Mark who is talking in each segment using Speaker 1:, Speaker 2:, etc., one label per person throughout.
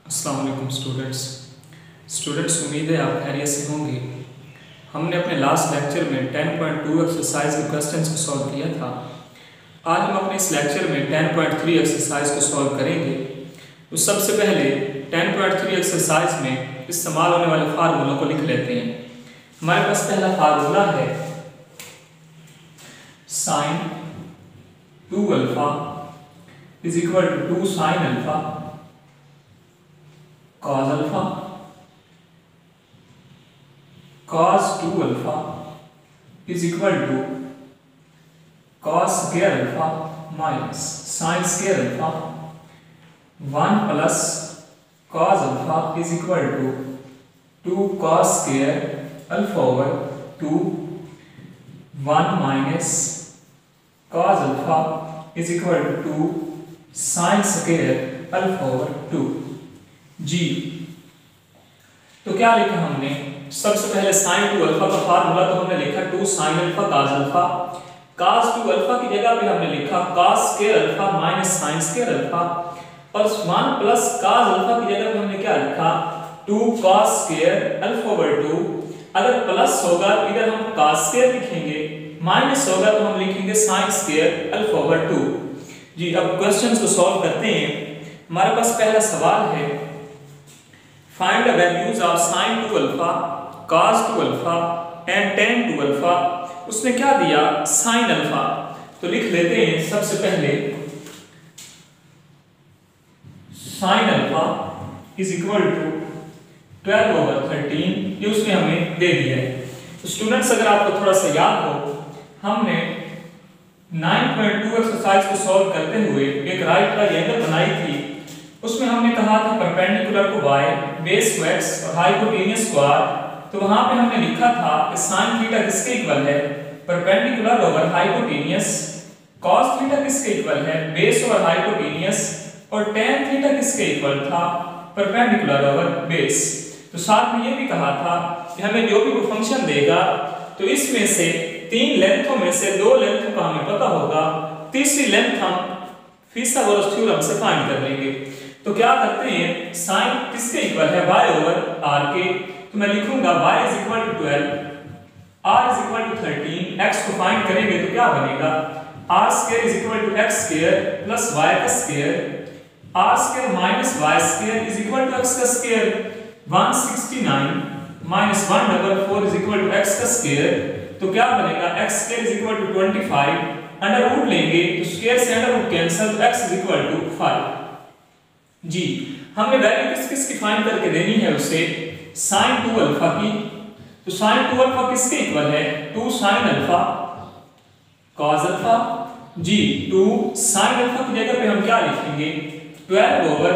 Speaker 1: अस्सलाम वालेकुम स्टूडेंट्स उम्मीद है आप खैरियत से होंगे। हमने अपने लास्ट लेक्चर में 10.2 एक्सरसाइज के क्वेश्चंस को सॉल्व किया था। आज हम अपने इस लेक्चर में 10.3 एक्सरसाइज को सॉल्व करेंगे। तो सबसे पहले 10.3 एक्सरसाइज में इस्तेमाल होने वाले फार्मूलों को लिख लेते हैं। हमारे पास पहला फार्मूला है sin 2 alpha is equal to 2 sin alpha cos alpha cos 2 alpha is equal to cos square alpha minus sin square alpha 1 plus cos alpha is equal to 2 cos square alpha over 2 1 minus cos alpha is equal to 2 sin square alpha over 2 जी। तो क्या लिखा हमने? सबसे पहले sin 2 alpha का formula तो हमने लिखा 2 sin alpha cos alpha. cos 2 alpha की जगह पे हमने लिखा cos square alpha minus sin square alpha और 1 प्लस cos अल्फा की जगह पे हमने क्या लिखा 2 cos स्क्वायर अल्फा ओवर 2। अगर प्लस होगा तो इधर हम cos स्क्वायर लिखेंगे, माइनस होगा तो हम लिखेंगे sin स्क्वायर अल्फा ओवर 2। जी, अब क्वेश्चंस को सॉल्व करते हैं। हमारे पास पहला सवाल है Find the values of sin 2 alpha, cos 2 alpha and tan 2 alpha। उसने क्या दिया? sin alpha। तो लिख लेते हैं सबसे पहले sin alpha is equal to 12 over 13। ये उसने हमें दे दिया है। तो स्टूडेंट्स अगर आपको थोड़ा सा याद हो, हमने 9.2 एक्सरसाइज को सॉल्व करते हुए एक राइट ट्रायंगल बनाई थी। उसमें हमने कहा था परपेंडिकुलर को y, बेस को x और हाइपोटेन्यूज को r। तो वहां पे हमने लिखा था कि sin थीटा किसके इक्वल है? Perpendicular over hypotenuse. cos theta किसके इक्वल है? Base over hypotenuse. और tan थीटा किसके इक्वल था? Perpendicular over base. तो साथ में ये भी कहा था कि हमें जो भी वो फंक्शन देगा तो इसमें से 3 लेंथों में से 2 लेंथों का हमें पता होगा, तीसरी लेंथ हम फिथागोरस थ्योरम से फाइंड कर लेंगे। तो क्या करते हैं, sin किसके इक्वल है? y ओवर r के। तो मैं लिखूंगा y is equal to 12, r is equal to 13। x को फाइंड करेंगे तो क्या बनेगा? r square is equal to x square plus y का square, r square minus y square is equal to x का square. 169 minus 144 is equal to x का square. तो क्या बनेगा? x square is equal to 25। Under root लेंगे तो square से under root cancel, तो x इज इक्वल टू 5। जी, हमने वैल्यू किस की फाइंड करके देनी है उसे? sin 2 अल्फा की। तो sin 2 अल्फा किसके इक्वल है? 2 sin अल्फा cos अल्फा। जी, 2 sin अल्फा की जगह पे हम क्या लिखेंगे? 12 ओवर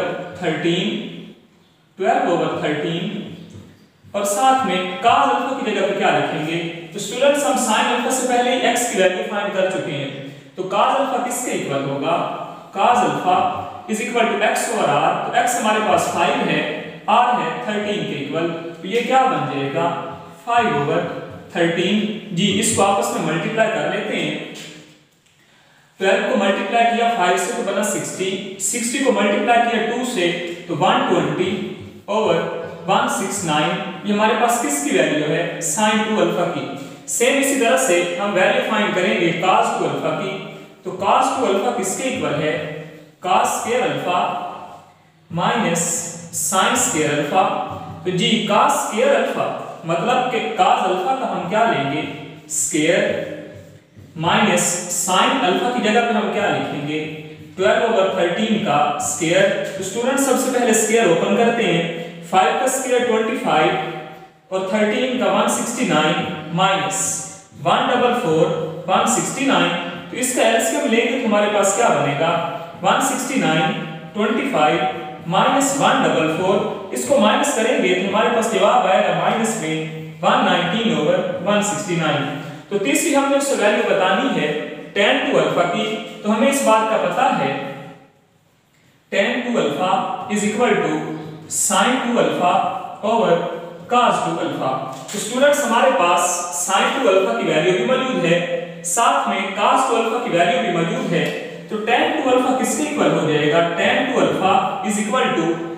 Speaker 1: 13 और साथ में cos अल्फा की जगह पे क्या लिखेंगे? तो स्टूडेंट्स हम sin अल्फा से पहले ही x की वैल्यू फाइंड कर चुके हैं। तो cos अल्फा किसके इक्वल होगा? cos alpha is equal to x over r। तो x हमारे पास 5 है, r है 13 के इक्वल। तो ये क्या बन जाएगा? 5 ओवर 13। जी, इसको आपस में मल्टीप्लाई कर लेते हैं। 12 को मल्टीप्लाई किया 5 से तो बना 60, 60 को मल्टीप्लाई किया 2 से तो 120 ओवर 169। ये हमारे पास किसकी वैल्यू है? sin 2 अल्फा की। सेम इसी तरह से हम वैल्यू फाइंड करेंगे cos 2 अल्फा की। तो cos 2 अल्फा किसके इक्वल है? cos square alpha minus sin square alpha. तो जी, cos स्क्वायर अल्फा मतलब कि cos अल्फा का हम क्या लेंगे? स्क्वायर माइनस sin अल्फा की जगह पे हम क्या लिखेंगे? 12 ओवर 13 का स्क्वायर। तो स्टूडेंट सबसे पहले स्क्वायर ओपन करते हैं। 5 का स्क्वायर 25 और 13 का 169 माइनस 144 169। तो इसका एलसीएम लेंगे तो हमारे पास क्या बनेगा? 169 25 माइनस 144। इसको माइनस करेंगे तो हमारे पास जवाब आएगा माइनस में 119 ओवर 169। तो तीसरी हमने उससे वैल्यू बतानी है tan 2 अल्फा की। तो हमें इस बात का पता है tan 2 alpha is equal to sin 2 alpha over cos 2 alpha. तो स्टूडेंट्स हमारे पास sin 2 अल्फा की वैल्यू भी मौजूद है, साथ में cos 2 अल्फा की वैल्यू भी मौजूद है। तो tan 2 अल्फा किसके इक्वल हो जाएगा? tan 2 alpha is equal to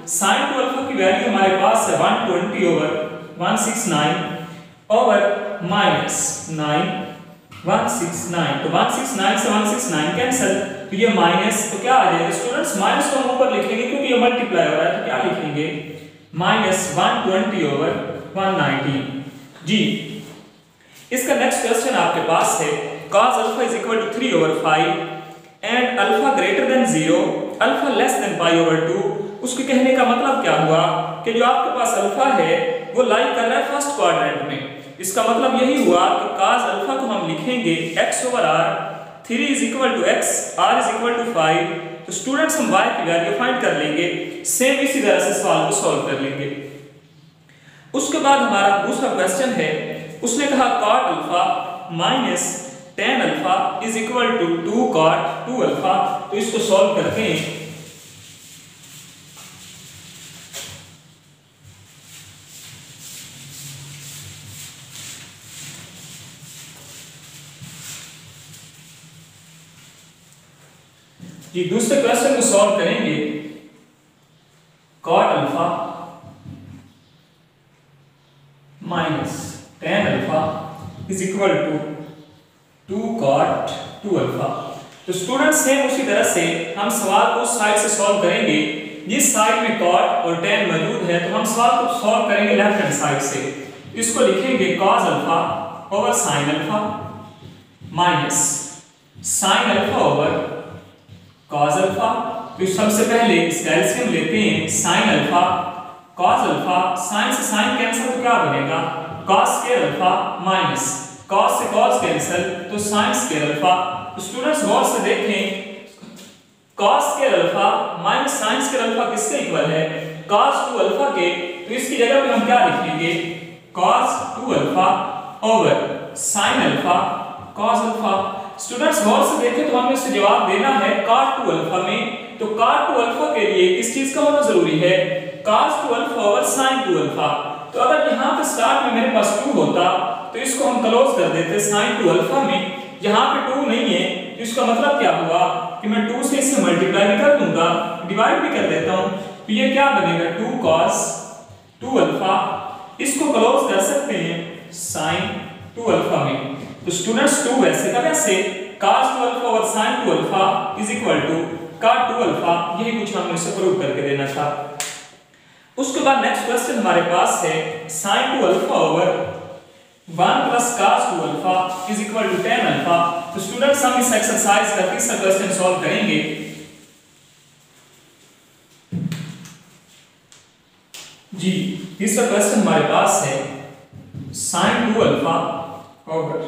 Speaker 1: sin 2 alpha की वैल्यू हमारे पास है 120 ओवर 169 ओवर माइनस 9 169, तो 169 से 169 कैंसिल, तो ये माइनस, तो क्या आ जाएगा स्टूडेंट्स, माइनस को हम ऊपर लिखेंगे क्योंकि ये मल्टीप्लाई हो रहा है, तो क्या लिखेंगे माइनस 120 ओवर 119। जी इसका नेक्स्ट क्वेश्चन आपके पास है cos alpha is equal to 3 over 5 and alpha greater than 0 alpha less than pi over 2। उसके कहने का मतलब क्या हुआ कि जो आपके पास अल्फा है वो लाई कर रहा है फर्स्ट क्वाड्रेंट में। इसका मतलब यही हुआ कि cos अल्फा को हम लिखेंगे x over r, 3 is equal to x, r is equal to 5। तो स्टूडेंट्स हम y की वैल्यू फाइंड कर लेंगे, सेम इसी तरह से सवाल को सॉल्व कर लेंगे। उसके बाद हमारा दूसरा क्वेश्चन है, उसने कहा cot alpha minus tan alpha is equal to 2 cot 2 alpha. तो इसको सॉल्व करते हैं। जी दूसरे क्वेश्चन को सॉल्व करेंगे। cot alpha minus tan alpha is equal to 2 cot 2 alpha. तो स्टूडेंट सेम उसी तरह से हम सवाल को उस साइड से सॉल्व करेंगे जिस साइड में cot और tan मौजूद है, तो हम सवाल को सॉल्व करेंगे लेफ्ट हैंड साइड से। इसको लिखेंगे cos alpha over sin alpha minus sin alpha over cos alpha. तो सबसे पहले इसका एलसीएम लेते हैं, sin alpha cos alpha, sin से sin कैंसिल तो क्या बनेगा cos square alpha minus cos से cos कैंसिल तो sin स्क्वायर अल्फा। तो स्टूडेंट्स गौर से देखें, cos square alpha minus sin square alpha किसके इक्वल है cos 2 अल्फा के। तो इसकी जगह पे हम क्या लिखेंगे cos 2 alpha over sin alpha cos alpha. Students गौर से देखें तो हमें इससे जवाब देना है cot 2 अल्फा में। तो cot 2 अल्फा के लिए किस चीज का होना जरूरी है cos 2 alpha over sin 2 alpha. तो अगर यहाँ पे स्टार्ट में मेरे पास 2 होता तो इसको हम क्लोज कर देते sin 2 अल्फा में। यहाँ पे 2 नहीं है, तो इसका मतलब क्या हुआ कि मैं 2 से इसे मल्टीप्लाई भी कर दूंगा, डिवाइड भी कर देता हूँ, तो ये क्या बनेगा 2 cos 2 अल्फा। इसको क्लोज कर सकते हैं sin 2 अल्फा में। तो स्टूडेंट्स 2 वैसे का वैसे cos 2 अल्फा और sin 2 alpha is equal to cot 2 alpha. यही कुछ हमने इसे प्रूव करके देना था। उसके बाद नेक्स्ट क्वेश्चन हमारे पास है sin 2 alpha over 1 plus cos 2 alpha is equal to tan alpha. तो स्टूडेंट्स हम इस एक्सरसाइज का तीसरा क्वेश्चन सॉल्व करेंगे। जी तीसरा क्वेश्चन हमारे पास है sin 2 alpha over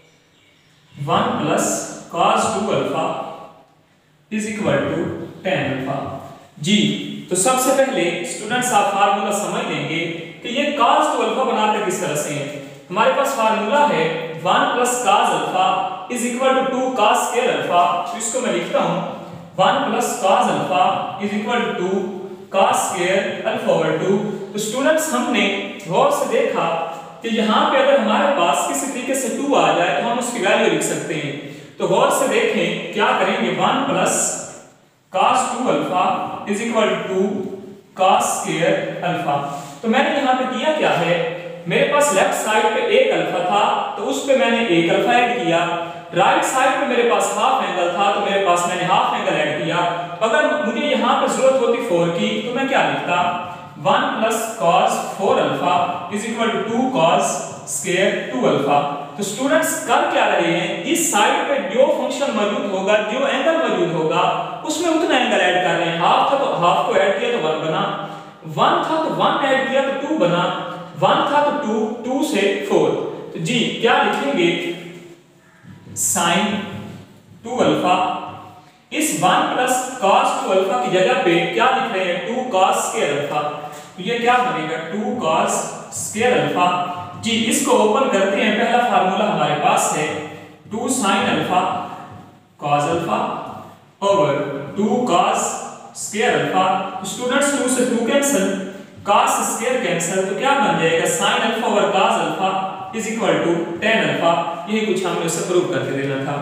Speaker 1: 1 plus cos 2 alpha is equal to tan alpha. जी तो सबसे पहले स्टूडेंट्स आप फार्मूला समझ लेंगे कि ये cos 2 अल्फा बनाते किस तरह से हैं। हमारे पास फार्मूला है 1 plus cos alpha is equal to 2 cos square alpha. तो इसको मैं लिखता हूं 1 plus cos alpha is equal to 2 cos square alpha over 2। तो स्टूडेंट्स हमने गौर से देखा कि यहाँ पे अगर हमारे पास किसी तरीके से 2 आ जाए तो हम उसकी वैल्यू लिख सकते हैं। तो गौर से देखें क्या करेंगे 1 plus cos 2 alpha is equal to 2 cos square alpha. तो मैंने यहाँ पे किया क्या है, मेरे पास लेफ्ट साइड पे एक अल्फा था तो उस पे मैंने एक अल्फा ऐड किया, राइट साइड पे मेरे पास हाफ एंगल था तो मेरे पास मैंने हाफ एंगल ऐड किया। अगर मुझे यहाँ पे जरूरत होती 4 की तो मैं क्या लिखता 1 plus cos 4 alpha is equal to 2 cos square 2 alpha. तो स्टूडेंट्स कर क्या रहे हैं, इस साइड पे जो फंक्शन मौजूद होगा, जो एंगल मौजूद होगा उसमें उतना एंगल ऐड कर रहे हैं। हाफ था तो हाफ को ऐड किया तो 1 बना, 1 था तो 1 ऐड किया तो 2 बना, 1 था तो 2, 2 से 4। तो जी क्या लिखेंगे sin 2 अल्फा इस 1 प्लस cos 2 अल्फा की जगह पे क्या लिख रहे हैं 2 cos स्क्वायर अल्फा। तो ये क्या बनेगा 2 cos स्क्वायर अल्फा। जी इसको ओपन करते हैं, पहला फार्मूला हमारे पास है 2 sin alpha cos alpha over 2 cos square alpha. Students 2 से 2 कैंसिल, cos स्क्वायर कैंसिल, तो क्या बन जाएगा sin alpha over cos alpha is equal to tan alpha. यही कुछ हमने उसे प्रूव करके देना था।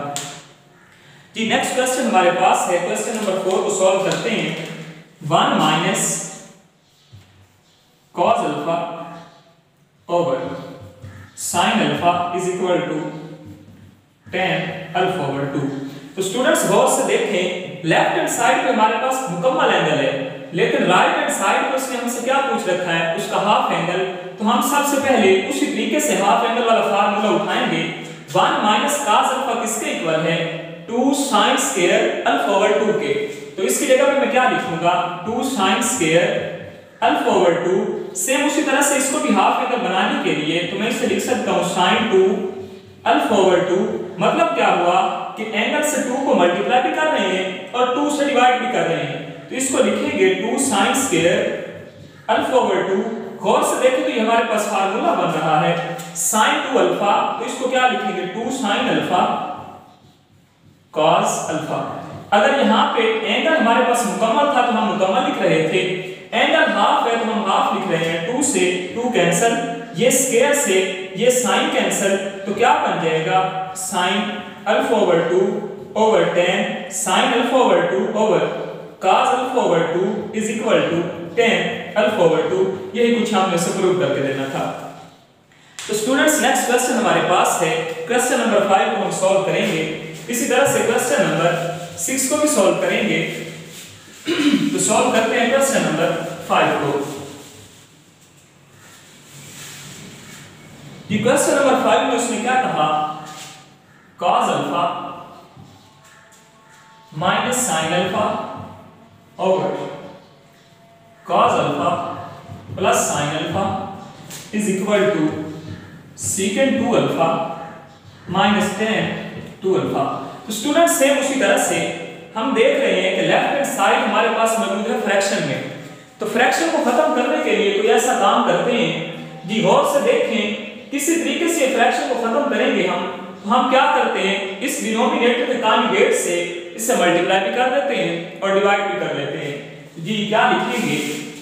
Speaker 1: जी नेक्स्ट क्वेश्चन हमारे पास है क्वेश्चन नंबर 4 को सॉल्व करते हैं। 1 minus alpha over sine alpha is equal to tan alpha over 2। तो स्टूडेंट्स गौर से देखें, लेफ्ट हैंड साइड पे हमारे पास मुकम्मल एंगल है, लेकिन राइट हैंड साइड पे उसने हमसे क्या पूछ रखा है, उसका हाफ एंगल। तो हम सबसे पहले उसी तरीके से हाफ एंगल वाला फार्मूला उठाएंगे। 1 माइनस cos अल्फा किसके इक्वल है, 2 sin स्क्वायर अल्फा ओवर 2 के। तो इसकी जगह पे मैं क्या लिखूंगा, 2 sin square alpha over 2। Same उसी तरह से इसको भी हाफ एंगल बनाने के लिए तो मैं इसे लिख सकता हूं sin 2 अल्फा ओवर 2। मतलब क्या हुआ कि एंगल से 2 को मल्टीप्लाई भी कर रहे हैं और 2 से डिवाइड भी कर रहे हैं। तो इसको लिखेंगे 2 sin स्क्वायर अल्फा ओवर 2। गौर से देखें तो ये हमारे पास फार्मूला बन रहा है sin 2 अल्फा। तो इसको क्या लिखेंगे, 2 sin अल्फा cos अल्फा। अगर यहाँ पे एंगल हमारे पास मुकम्मल था तो हम मुकम्मल लिख रहे थे, एंगल हाफ है तो हम हाफ लिख रहे हैं। 2 से 2 कैंसिल, ये स्क्वायर से ये साइन कैंसिल, तो क्या बन जाएगा sin alpha over 2 over tan sin alpha over 2 over cos alpha over 2 is equal to tan alpha over 2। यही कुछ हमने इसे प्रूव करके देना था। तो स्टूडेंट्स नेक्स्ट क्वेश्चन हमारे पास है, क्वेश्चन नंबर 5 को हम सॉल्व करेंगे। इसी तरह से क्वेश्चन नंबर 6 को भी सॉल्व करेंगे। तो सॉल्व करते हैं क्वेश्चन नंबर 5 को। ये क्वेश्चन नंबर 5 में उसने क्या कहा, cos alpha minus sin alpha over cos alpha plus sin alpha is equal to secant 2 alpha minus tan 2 alpha. तो स्टूडेंट सेम उसी तरह से हम देख रहे हैं कि लेफ्ट हैंड साइड हमारे पास मौजूद है फ्रैक्शन में। तो फ्रैक्शन को खत्म करने के लिए कोई ऐसा काम करते हैं जी, गौर से देखें किसी तरीके से फ्रैक्शन को खत्म करेंगे हम क्या करते हैं, इस डिनोमिनेटर के कॉन्जुगेट से इससे मल्टीप्लाई भी कर देते हैं और डिवाइड भी कर लेते हैं। जी क्या लिखेंगे,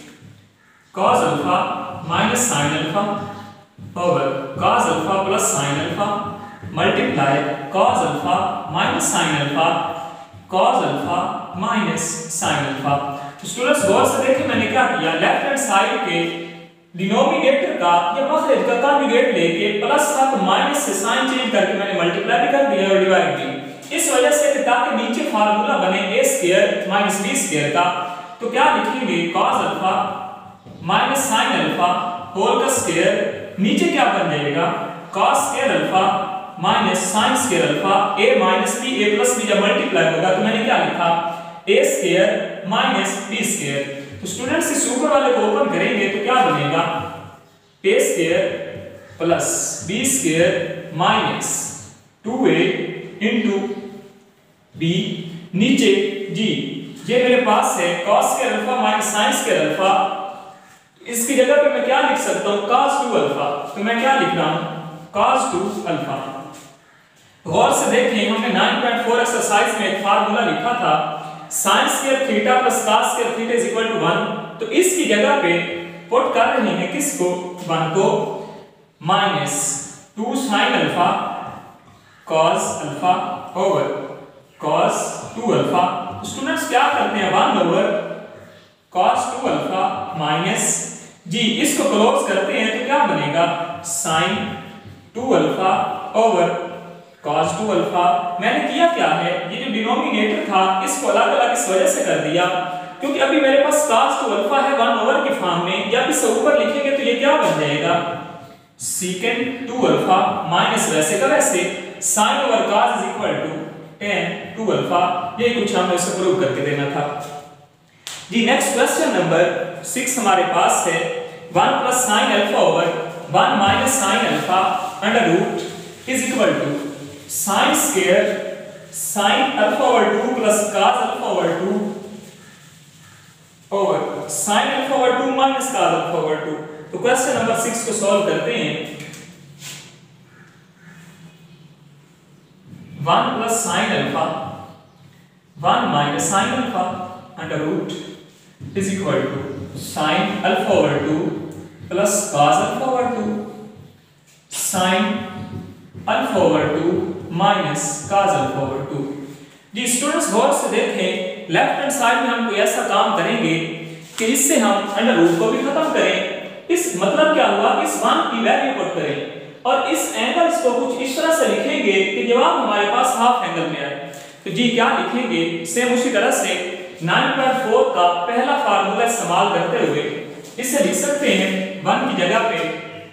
Speaker 1: cos alpha minus sin alpha over cos alpha plus sin alpha multiply cos alpha minus sin alpha cos alpha minus sin alpha. तो स्टूडेंट्स गौर से देखिए मैंने क्या किया, लेफ्ट हैंड साइड के डिनोमिनेटर का या मखरज का कॉन्जुगेट लेके प्लस था तो माइनस से साइन चेंज करके मैंने मल्टीप्लाई भी कर दिया और डिवाइड भी। इस वजह से कि ताकि नीचे फार्मूला बने a square minus b square का, तो क्या लिखेंगे cos alpha minus sin alpha whole का स्क्वायर, नीचे क्या बन जाएगा cos square alpha minus sin square alpha a minus b, a plus b जब मल्टीप्लाई होगा तो मैंने क्या लिखा a square minus b square. तो स्टूडेंट्स इस ऊपर वाले को ओपन करेंगे तो क्या बनेगा a square plus b square minus 2a into b, नीचे जी ये मेरे पास है cos square alpha minus sin square alpha. इसकी जगह पे मैं क्या लिख सकता हूं cos 2 अल्फा। तो मैं क्या लिख रहा हूं cos 2 अल्फा। गौर से देखें हमने 9.4 एक्सरसाइज में एक फार्मूला लिखा था sin square theta plus cos square theta is equal to 1। तो इसकी जगह पे पुट कर रहे हैं किसको, 1 को, minus 2 sin alpha cos alpha over cos 2 alpha. तो स्टूडेंट्स क्या करते हैं 1 ओवर cos 2 अल्फा माइनस जी इसको क्लोज करते हैं तो क्या बनेगा sin 2 alpha over cos 2 alpha. मैंने किया क्या है, ये जो डिनोमिनेटर था इसको अलग अलग इस वजह से कर दिया क्योंकि अभी मेरे पास cos 2 अल्फा है 1 ओवर के फॉर्म में, या इसे ऊपर लिखेंगे तो ये क्या बन जाएगा secant 2 अल्फा माइनस वैसे का वैसे sin over cos is equal to tan 2 alpha. यही कुछ हमने इसे प्रूव करके देना था जी। नेक्स्ट क्वेश्चन नंबर 6 हमारे पास है 1 plus sin alpha over 1 minus sin alpha under root is equal to sin square sin alpha over 2 plus cos alpha over 2 over sin alpha over 2 minus cos alpha over 2। तो question number 6 को solve करते हैं। 1 plus sin alpha 1 minus sin alpha under root is equal to sin alpha over 2 plus cos alpha over 2 sin alpha over 2 minus cos alpha over 2। जी students गौर से देखें left hand side में हम कोई ऐसा काम करेंगे कि इससे हम अंडर रूट को भी खत्म करें, इस मतलब क्या हुआ, इस वन की वैल्यू पुट करें और इस एंगल्स को कुछ इस तरह से लिखेंगे कि जवाब हमारे पास हाफ एंगल में आए। तो जी क्या लिखेंगे, सेम उसी तरह से 9.4 का पहला फार्मूला इस्तेमाल करते हुए इसे लिख सकते हैं 1 की जगह पे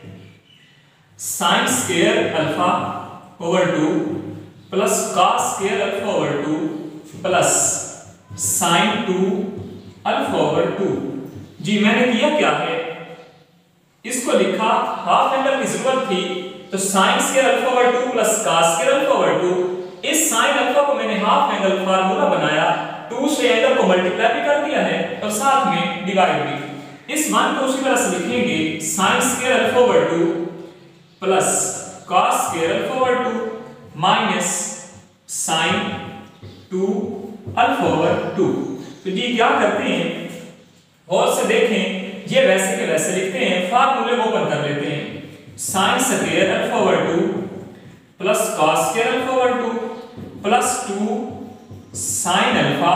Speaker 1: sin square alpha over 2 plus cos square alpha over 2 plus sin 2 alpha over 2। जी मैंने किया क्या है, इसको लिखा, हाफ एंगल की जरूरत थी तो sin square alpha over 2 plus cos square alpha over 2, इस sin अल्फा को मैंने हाफ एंगल फार्मूला बनाया, 2 से एंगल को मल्टीप्लाई भी कर दिया है और साथ में डिवाइड भी। इस मान को उसी तरह से लिखेंगे sin square alpha over 2 plus cos square alpha over 2 minus sin 2 alpha over 2। तो जी क्या करते हैं, और से देखें, ये वैसे के वैसे लिखते हैं, फार्मूले को ओपन कर लेते हैं, sin square alpha over 2 plus cos square alpha over 2 plus 2 sin alpha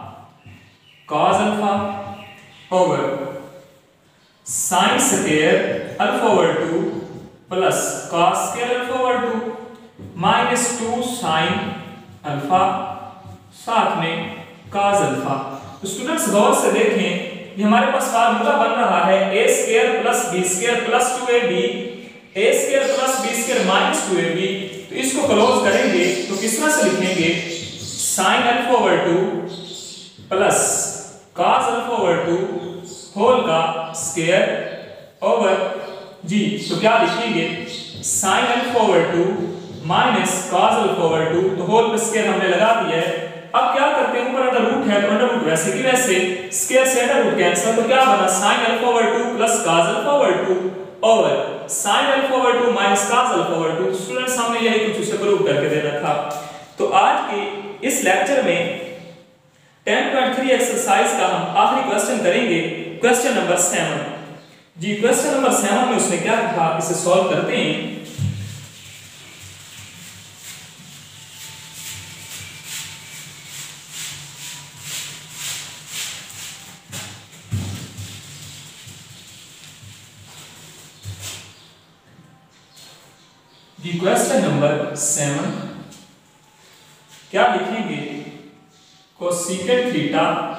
Speaker 1: cos alpha over sin square alpha over 2 plus cos square alpha over 2 minus 2 sin alpha साथ में cos अल्फा। तो स्टूडेंट्स गौर से देखें, ये हमारे पास फार्मूला बन रहा है a square plus b square plus 2ab, a square plus b square minus 2ab। तो इसको क्लोज करेंगे तो किस तरह से लिखेंगे, sin alpha over 2 plus cos alpha over 2 whole का स्क्वायर ओवर जी। तो क्या लिखेंगे, sin alpha over 2 minus cos alpha over 2, तो होल पे स्क्वायर हमने लगा दिया है। अब क्या करते हैं, ऊपर अंडर रूट है तो अंडर रूट वैसे की वैसे, स्क्वायर से अंडर रूट कैंसिल, तो क्या बना sin alpha over 2 plus cos alpha over 2 over sin alpha over 2 minus cos alpha over 2। Students हमने यही कुछ उसे प्रूव करके देना था। तो आज के इस लेक्चर में 10.3 एक्सरसाइज का हम आखिरी क्वेश्चन करेंगे, क्वेश्चन नंबर 7। जी क्वेश्चन नंबर 7 में उसने क्या कहा, इसे सॉल्व करते हैं। क्वेश्चन नंबर 7 क्या लिखेंगे, cosecant theta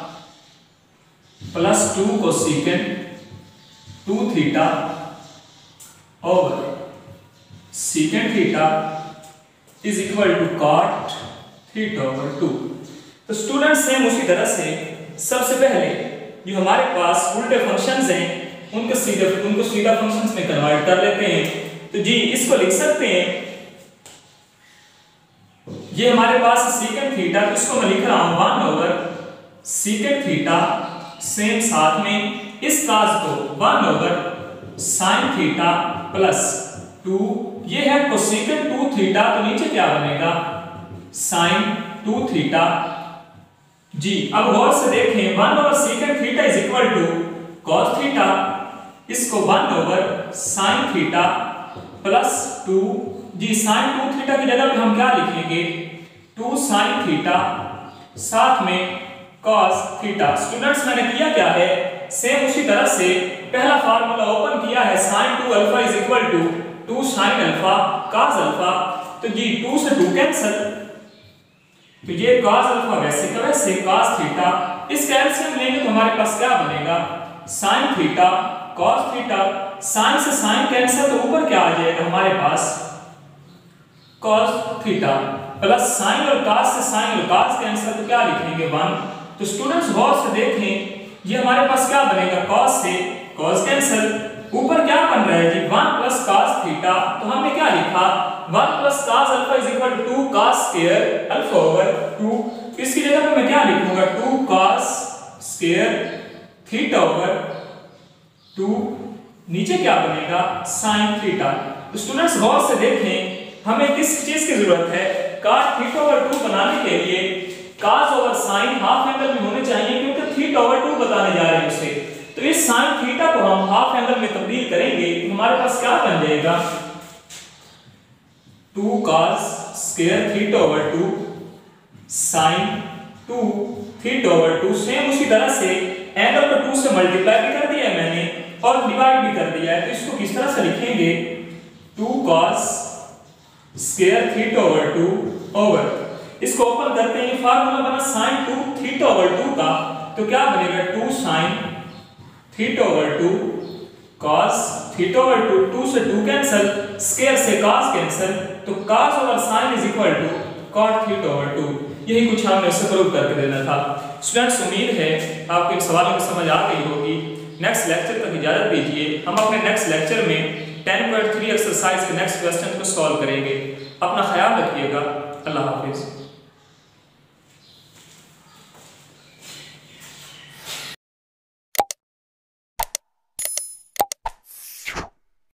Speaker 1: plus 2 cosecant 2 theta over secant theta is equal to cot theta over 2। तो स्टूडेंट सेम उसी तरह से सबसे पहले जो हमारे पास उल्टे फंक्शंस हैं उनको सीधा फंक्शंस में कन्वर्ट कर लेते हैं। तो जी इसको लिख सकते हैं, ये हमारे पास सेकेंट थीटा, तो इसको मैं लिख रहा हूं 1 ओवर सेकेंट थीटा, सेम साथ में इस काज को 1 ओवर साइन थीटा प्लस 2, ये है कोसेकेंट 2 थीटा, तो नीचे क्या बनेगा साइन 2 थीटा। जी अब गौर से देखें, 1 over secant theta is equal to cos theta, इसको 1 ओवर साइन थीटा प्लस 2, जी साइन 2 थीटा की जगह पे हम क्या लिखेंगे 2 साइन थीटा साथ में cos थीटा। स्टूडेंट्स मैंने किया क्या है, सेम उसी तरह से पहला फार्मूला ओपन किया है, sin 2 alpha is equal to 2 sin alpha cos alpha. तो जी 2 से 2 कैंसिल, तो ये cos अल्फा वैसे का वैसे cos थीटा, इस कैल्शियम लेंगे तो हमारे पास क्या बनेगा sin theta cos theta, sin से sin कैंसिल तो ऊपर क्या आ जाएगा हमारे पास cos थीटा प्लस sin और cos से sin और cos कैंसिल तो क्या लिखेंगे 1। तो स्टूडेंट्स गौर से देखें, ये हमारे पास क्या बनेगा cos से cos कैंसिल, ऊपर क्या बन रहा है जी 1 प्लस cos थीटा, तो हमने क्या लिखा 1 plus cos alpha is equal to 2 cos square alpha over 2। इसकी जगह पे मैं क्या लिखूंगा 2 cos स्क्वायर थीटा ओवर 2, नीचे क्या बनेगा sin थीटा। तो स्टूडेंट्स गौर से देखें, हमें किस चीज की जरूरत है, cos थीटा ओवर 2 बनाने के लिए cos over sin half angle में होने चाहिए, क्योंकि थीटा ओवर 2 बताने जा रहे हैं उसे। तो इस sin थीटा को हम हाफ एंगल में तब्दील करेंगे, तो हमारे पास क्या बन जाएगा 2 cos square theta over 2 sin 2 theta over 2। Same उसी तरह से एंगल को 2 से मल्टीप्लाई भी कर दिया है मैंने, और डिवाइड भी कर दिया है, तो इसको किस तरह से लिखेंगे 2 cos square theta over 2 over, इसको ओपन करते हैं, फार्मूला बना sin 2 थीटा ओवर 2 का, तो क्या बनेगा 2 sin theta over 2 cos theta over 2 से 2 कैंसिल, स्क्वायर से cos कैंसिल, तो cos over sin is equal to cot theta over 2। यही कुछ हमने इससे प्रूव करके देना था। स्टूडेंट्स उम्मीद है आपको इन सवालों की समझ आ गई होगी। नेक्स्ट लेक्चर तक इजाजत दीजिए, हम अपने नेक्स्ट लेक्चर में 10.3 एक्सरसाइज के नेक्स्ट क्वेश्चन को सॉल्व करेंगे। अपना ख्याल रखिएगा। अल्लाह हाफिज।